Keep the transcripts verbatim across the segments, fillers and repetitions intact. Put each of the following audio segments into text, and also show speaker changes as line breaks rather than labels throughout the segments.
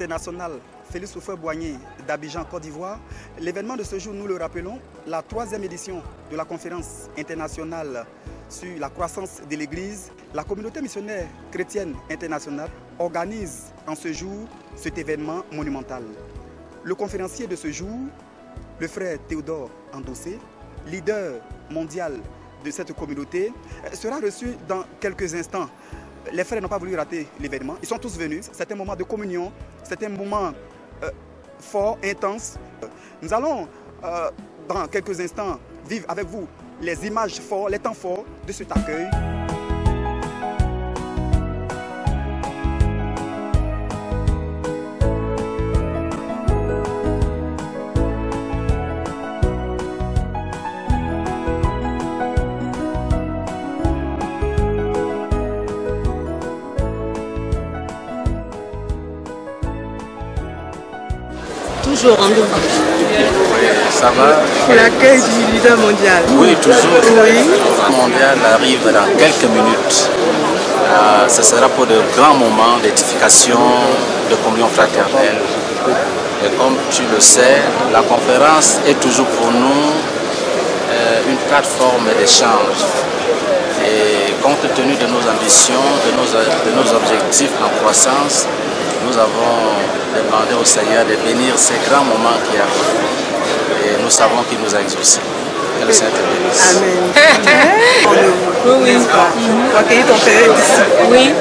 international Félix Houphouët-Boigny d'Abidjan, Côte d'Ivoire. L'événement de ce jour, nous le rappelons, la troisième édition de la conférence internationale sur la croissance de l'Église. La communauté missionnaire chrétienne internationale organise en ce jour cet événement monumental. Le conférencier de ce jour, le frère Théodore Andossé, leader mondial de cette communauté, sera reçu dans quelques instants. Les frères n'ont pas voulu rater l'événement. Ils sont tous venus. C'est un moment de communion. C'est un moment euh, fort, intense. Nous allons, euh, dans quelques instants, vivre avec vous les images fortes, les temps forts de cet accueil.
Toujours rendez-vous.
Ça va?
Pour l'accueil du leader mondial.
Oui, toujours.
Oui.
Le mondial arrive dans quelques minutes. Euh, ce sera pour de grands moments d'édification, de communion fraternelle. Et comme tu le sais, la conférence est toujours pour nous euh, une plateforme d'échange. Et compte tenu de nos ambitions, de nos, de nos objectifs en croissance, nous avons demandé au Seigneur de bénir ces grands moments qui arrivent. Et nous savons qu'il nous a exaucés. Que le Seigneur te bénisse.
Amen. Oui, oui. Tu vas accueillir ton frère d'ici. Oui.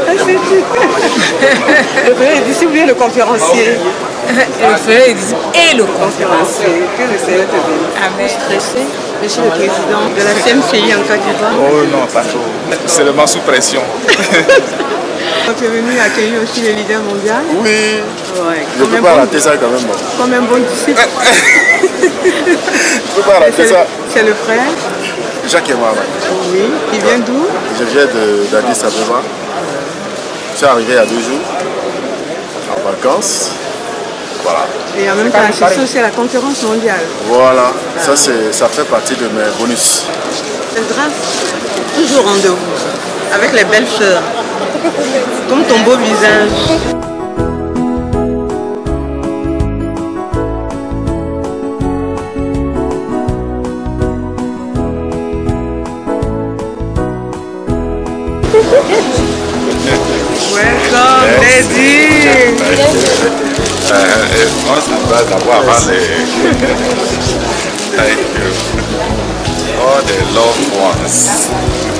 Le frère d'ici ou bien le conférencier?
Le frère et le conférencier.
Que le Seigneur te bénisse.
Amen.
Stressé. Monsieur le président de la C M C I en Côte d'Ivoire.
Oh non, pas trop. Seulement sous pression.
Tu es venu accueillir aussi les leaders mondiaux?
Oui.
Ouais.
Je ne peux pas rater ça quand même.
Comme un bon disciple.
Je ne peux pas rater ça.
C'est le frère
Jacques et moi.
Oui. Il vient d'où?
Je viens d'Addis Abeba. Je suis arrivé il y a deux jours en vacances. Voilà.
Et en même temps, assister aussi à la conférence mondiale.
Voilà. Ça, ça fait partie de mes bonus.
C'est grâce. Toujours rendez-vous. Avec les belles sœurs. Comme ton beau visage. Welcome, lady.
Moi, c'est une base d'avoir avant les... Thank you. All the loved ones.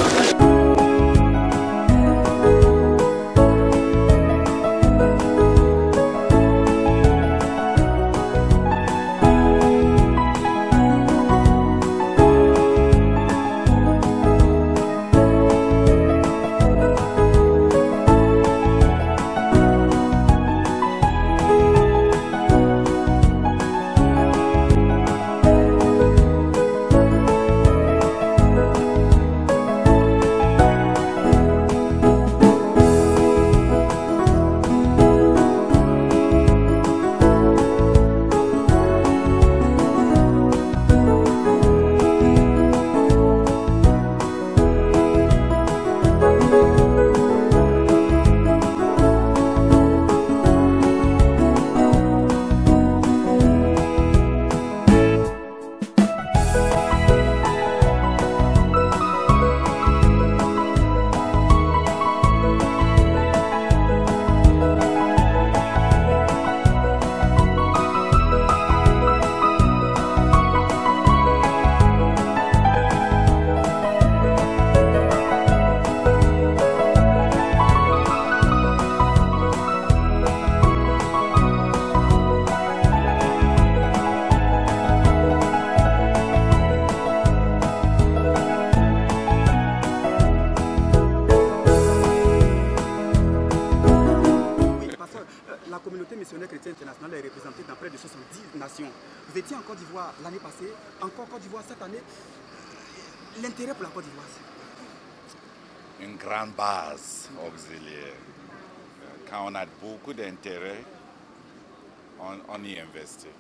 La communauté missionnaire chrétienne internationale est représentée dans près de soixante-dix nations. Vous étiez en Côte d'Ivoire l'année passée, encore Côte d'Ivoire cette année. L'intérêt pour la Côte d'Ivoire, c'est
une grande base auxiliaire. Quand on a beaucoup d'intérêt, on, on y investit.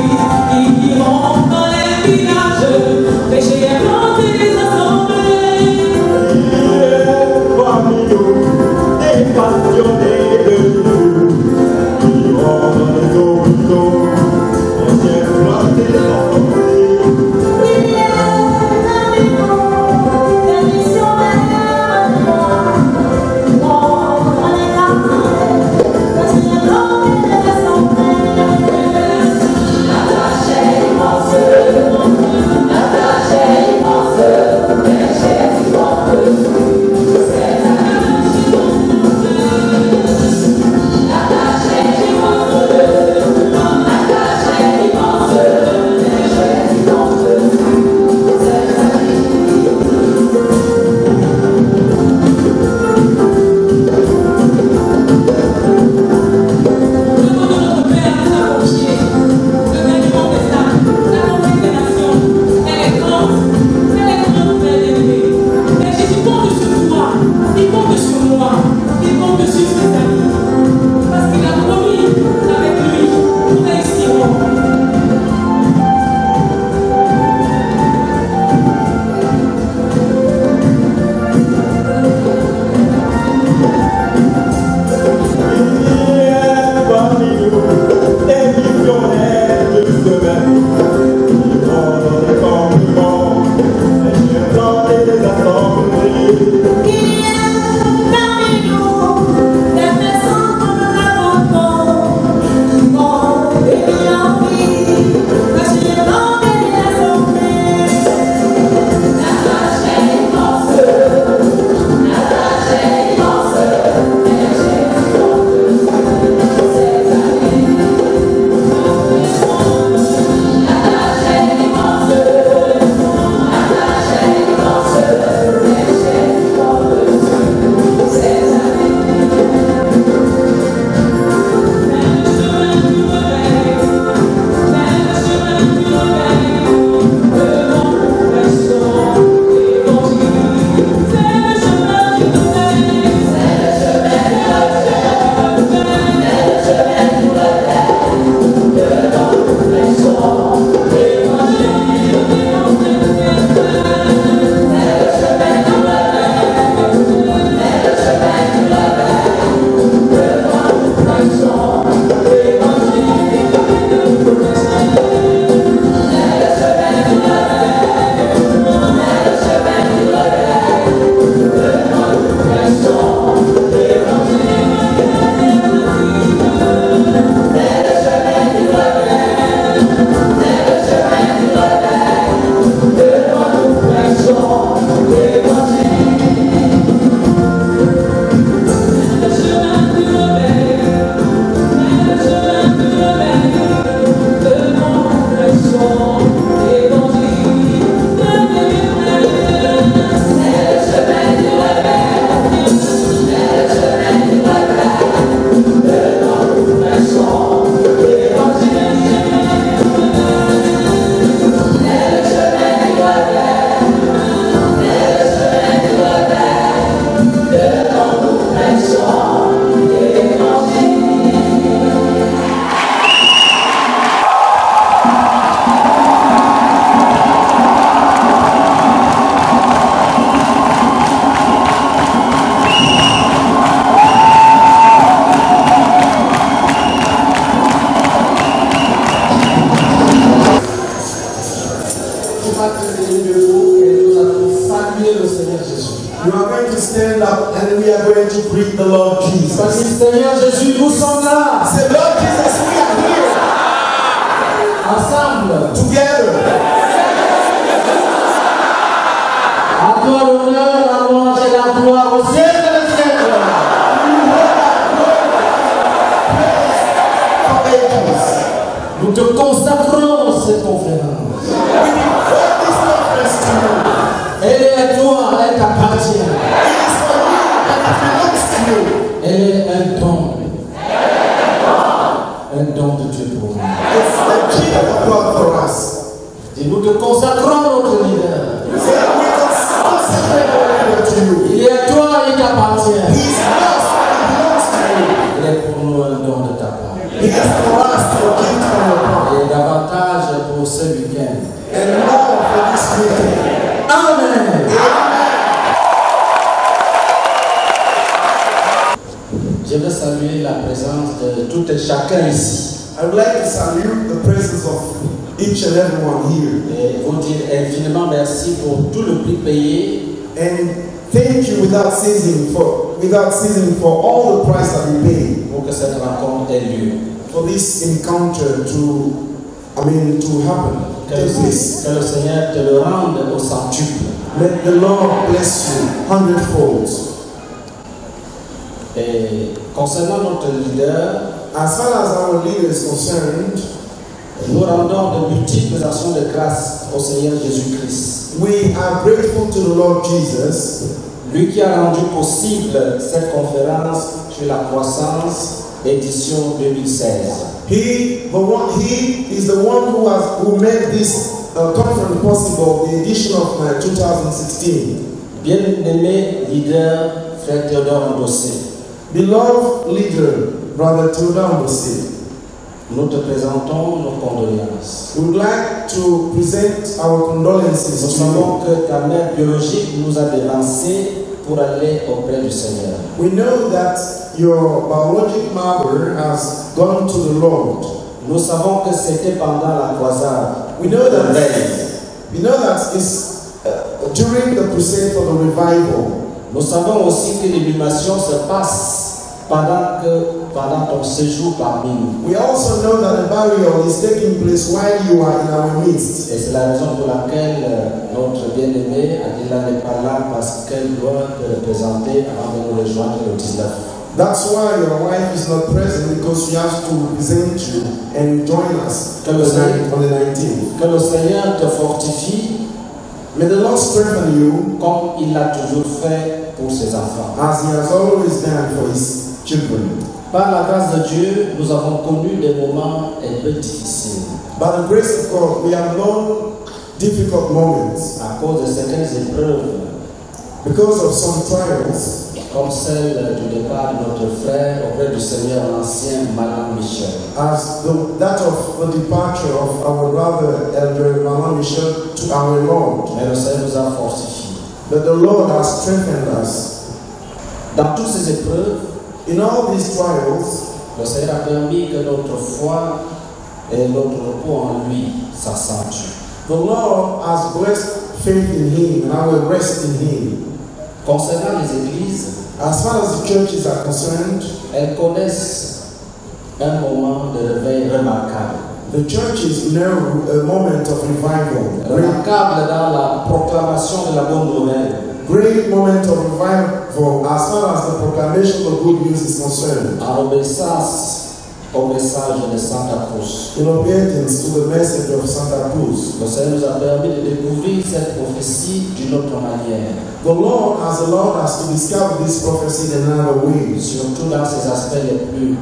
stand up and we are going to greet the Lord Jesus.
Parce que Seigneur Jésus, nous sommes là.
Say, Lord Jesus, we are here.
Ensemble.
Together.
À toi l'honneur, la louange et la gloire au siècle des siècles. Nous te consacrons cette conférence. Elle est à toi, elle t'appartient. Elle est un don. Un don de Dieu pour nous. Et nous te consacrons notre leader. Il est à toi, il t'appartient. Il est pour nous un don de ta part. Et davantage davantage pour ce week-end.
and more for this weekend.
Amen. Je veux saluer la présence de tout et chacun ici.
I would like to salute the presence of each and everyone here.
Et vous dire infiniment merci pour tout le prix payé.
And thank you without ceasing for without ceasing for all the price that we paid
Pour que cette rencontre ait lieu.
for this encounter to I mean to happen.
Que,
Take place.
que le Seigneur te le rende au centuple.
Let the Lord bless you hundredfold.
Et concernant notre leader,
As far as our leader is concerned,
nous rendons de multiples actions de grâce au Seigneur Jésus-Christ.
we are grateful to the Lord Jesus,
Lui qui a rendu possible cette conférence sur la croissance, édition deux mille seize.
He, the one, he is the one who has who made this uh, conference possible, the edition of uh, two thousand sixteen.
Bien-aimé leader, frère Théodore Ndossé,
Beloved leader, Brother Theodore Ndossé,
nous te présentons nos condoléances.
we would like to present our condolences
Nous
to
savons
you.
que ta mère biologique nous a dévancés pour aller auprès du Seigneur.
We know that your biologic mother has gone to the Lord.
Nous savons que c'était pendant la croisade.
We know that
Veille.
we know that it's uh, during the crusade for the revival.
Nous savons aussi que l'illumination se passe pendant, que, pendant ton séjour parmi nous.
We also know that the burial is taking place while you are in our midst.
Et c'est la raison pour laquelle euh, notre bien-aimée Adila n'est pas là parce qu'elle doit te représenter avant de nous rejoindre le dix-neuf.
That's why your wife is not present, because she has to represent you and join us on the ninth- on the nineteenth.
Que le Seigneur te fortifie
May the Lord strengthen you
comme il l'a toujours fait pour ses enfants.
as He has always done for His children.
Par la grâce de Dieu, nous avons connu des moments un peu difficiles
By the grace of God, we have known difficult moments
à cause de certaines épreuves,
because of some trials,
comme celle du départ de notre frère auprès du Seigneur, l'ancien Malan Michel.
as the, that of the departure of our brother Elder Maman Michel to our Lord.
Mais le Seigneur nous a fortifiés.
But the Lord has strengthened us.
Dans toutes ces épreuves,
In all these trials,
le Seigneur a permis que notre foi et notre repos en lui s'accentuent.
the Lord has blessed faith in Him and our rest in Him.
Concernant les églises,
As far as the churches are concerned,
elles connaissent un moment de réveil remarquable.
the churches know a moment of revival. Great,
Remarquable dans la proclamation de la bonne nouvelle.
great moment of revival as far as the proclamation of good news is concerned.
En obéissance au message de Santa Cruz.
In obedience to the message of Santa Cruz.
Le Seigneur nous a permis de découvrir cette prophétie d'une autre manière,
The Lord has allowed us to discover this prophecy in another way,
surtout dans ses aspects les plus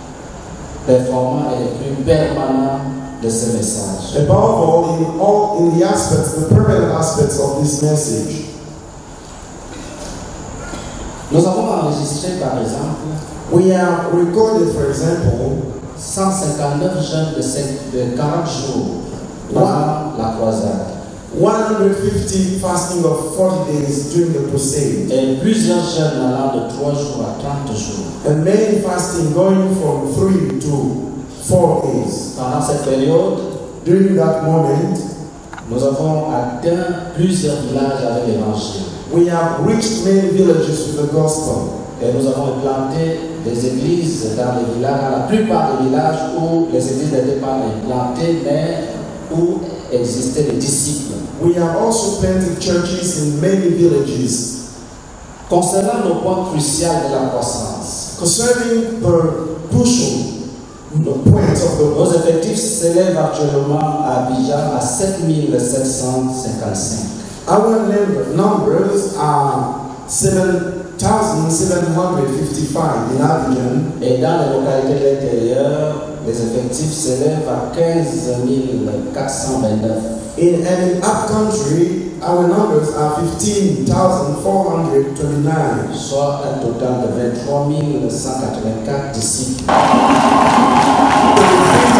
performants et les plus permanents de ce message.
above all in all in the aspects, the permanent aspects of this message.
Nous avons enregistré par exemple
We have recorded, for example,
cent cinquante-neuf jeûnes de, cinq- de quarante jours pendant la croisade
one hundred fifty fasting of forty days during the crusade,
et plusieurs jeûnes allant de trois jours à trente jours.
and many fasting going from three to four days.
Pendant cette période,
During that moment,
nous avons atteint plusieurs villages avec l'évangile
we have reached many villages with the gospel,
et nous avons implanté des églises dans les villages, dans la plupart des villages où les églises n'étaient pas implantées mais où existaient les disciples.
we have also planted churches in many villages.
Concernant nos points cruciaux de la croissance,
Concerning the crucial the point of the
nos effectifs s'élèvent actuellement à Abidjan à sept mille sept cent cinquante-cinq.
our number, numbers are seven thousand seven hundred fifty-five in Abidjan,
Et dans les localités de l'intérieur, les effectifs s'élèvent à quinze mille quatre cent vingt-neuf.
in and in upcountry our numbers are fifteen thousand four hundred twenty-nine,
Soit un total de vingt-trois mille cent quatre-vingt-quatre disciples.
three thousand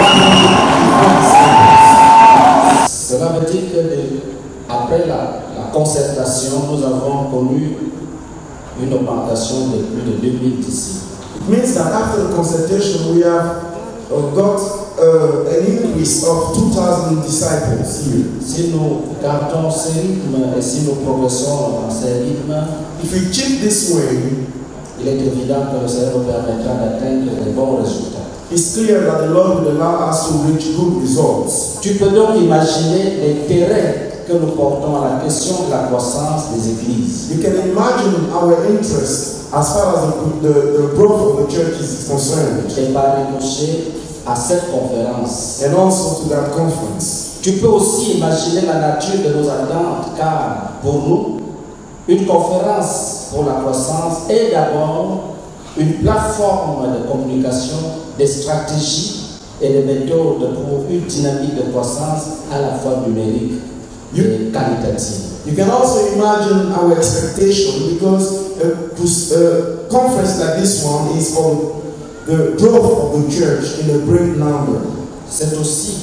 Cela veut dire que après la, la concertation, nous avons connu une augmentation de plus de deux mille disciples.
It means that after the consultation, we have uh, got uh, an increase of two thousand disciples here.
Si nous gardons ces rythmes et si nous progressons dans ces rythmes,
if we keep this way,
il est évident que le Seigneur nous permettra d'atteindre de bons résultats.
It's clear that the Lord will allow us to reach good results.
Tu peux donc imaginer l'intérêt que nous portons à la question de la croissance des églises.
You can imagine our interest as far as the, the, the growth of the church is concerned.
Et par ricochet à cette conférence.
And also to that conference.
Tu peux aussi imaginer la nature de nos attentes, car pour nous, une conférence pour la croissance est d'abord une plateforme de communication, des stratégies et des méthodes pour une dynamique de croissance à la fois numérique et qualitative.
You can also imagine our expectation, because a, a conference like this one is for the growth of the church in a great number.
C'est aussi,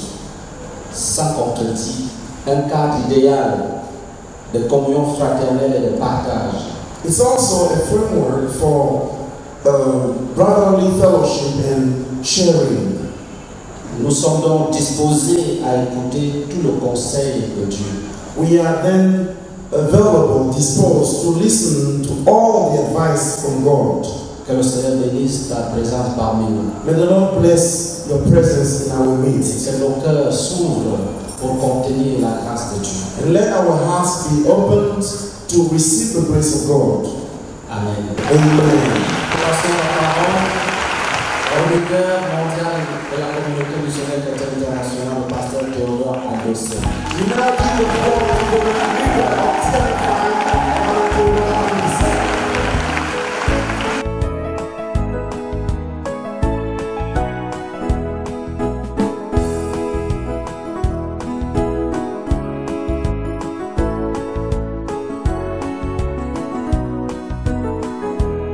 sans contredit, un cadre idéal de communion fraternelle et de partage.
It's also a framework for uh, brotherly fellowship and sharing.
Nous sommes donc disposés à écouter tout le conseil de Dieu.
We are then available, disposed to listen to all the advice from God.
Que le Seigneur bénisse ta présence parmi nous.
May the Lord bless your presence in our midst.
Que nos cœurs s'ouvrent pour contenir la grâce de Dieu.
And let our hearts be opened to receive the grace of God.
Amen.
Amen.
Passons la parole au leader mondial de la communauté missionnaire chrétienne internationale, le pasteur Théodore Adossé.
We now give the floor to the